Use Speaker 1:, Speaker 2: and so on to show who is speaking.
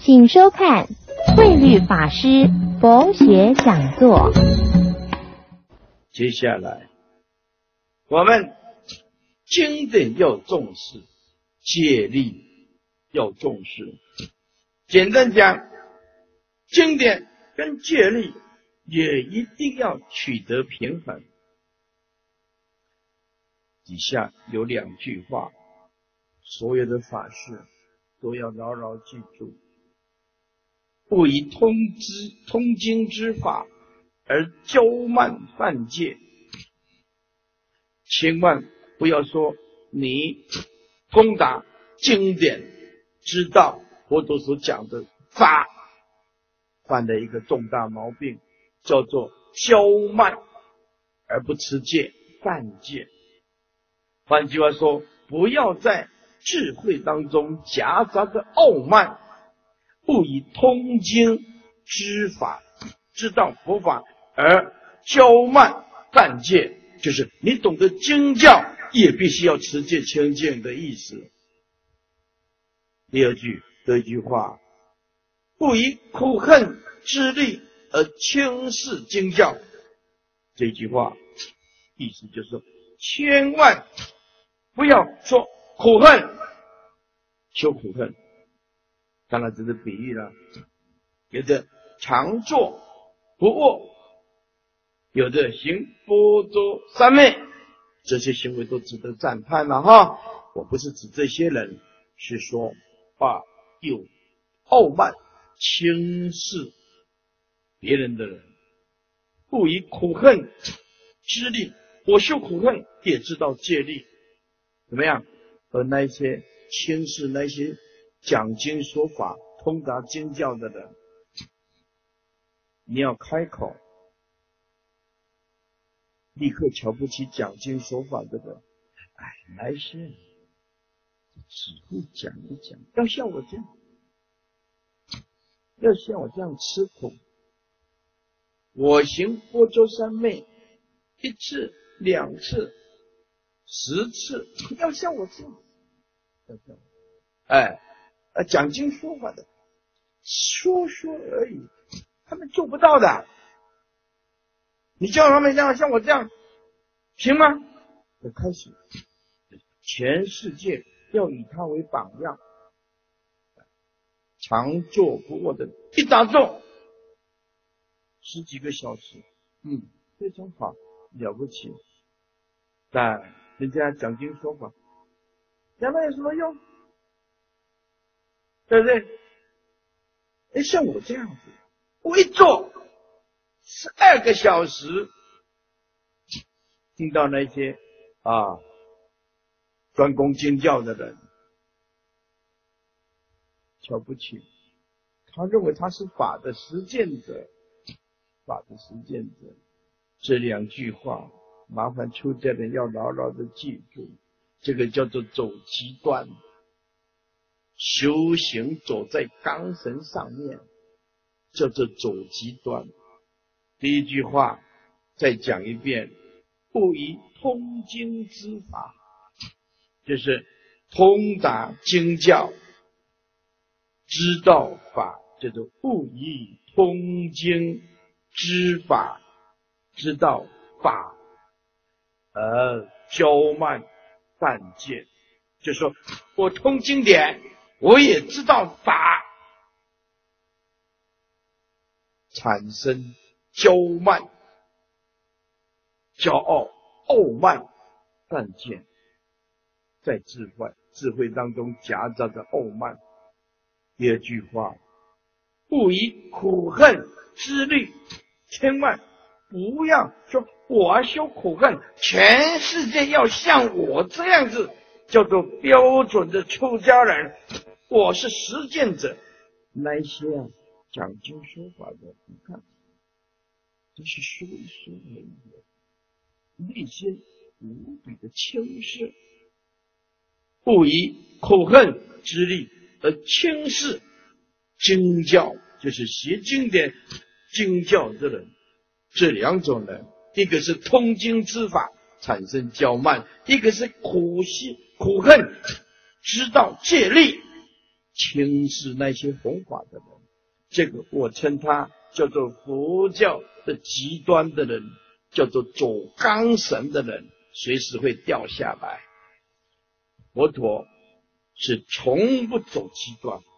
Speaker 1: 请收看慧律法师佛学讲座。
Speaker 2: 接下来，我们经典要重视，戒律要重视。简单讲，经典跟戒律也一定要取得平衡。底下有2句话，所有的法师都要牢牢记住：不以通经之法而骄慢犯戒。千万不要说你攻打经典，知道佛陀所讲的法，犯了一个重大毛病，叫做骄慢而不持戒，犯戒。换句话说，不要在智慧当中夹杂着傲慢，不以通经之法，知道佛法而骄慢犯戒，就是你懂得经教，也必须要持戒清净的意思。第二句话，不以苦恨之力而轻视经教。这句话意思就是说，千万不要说苦恨，修苦恨，当然这是比喻了。有的常坐不卧，有的行般舟三昧，这些行为都值得赞叹了哈。我不是指这些人，是说有傲慢轻视别人的人，不以苦恨之力，我修苦恨也知道戒律，怎么样？而那些轻视那些讲经说法通达经教的人，你要开口立刻瞧不起讲经说法的人。那些人只会讲一讲，要像我这样，要像我这样吃苦。我行般舟三昧1次2次10次，要像我这样。讲经说法的说而已，他们做不到的。你叫他们这样像我这样行吗？就开始全世界要以他为榜样，常坐不卧的一打坐10几个小时，非常好，了不起。但人家讲经说法，讲那有什么用？对不对？像我这样子，我一坐12个小时，听到那些专攻经教的人瞧不起，他认为他是法的实践者，这2句话麻烦出家人要牢牢的记住，这个叫做走极端，修行走在罡绳上面，叫做走极端。第1句话再讲一遍，不以通经之法，就是通达经教，知道法，叫做不以通经之法，知道法而骄慢犯戒。就是说我通经典，我也知道法，产生骄慢、骄傲、傲慢犯戒，在智慧当中夹杂着傲慢。第2句话，不以苦恨之力，千万不要说我要修苦恨，全世界要像我这样子，叫做标准的出家人，我是实践者。那些讲经说法的，你看这是说一说而已，内心无比的轻视，不以苦恨之力而轻视经教，就是学经典经教的人。这2种人，一个是通经之法产生骄慢，一个是苦恨知道戒律轻视那些弘法的人，这个我称他叫做佛教的极端的人，叫做走缳绳的人，随时会掉下来。佛陀是从不走极端，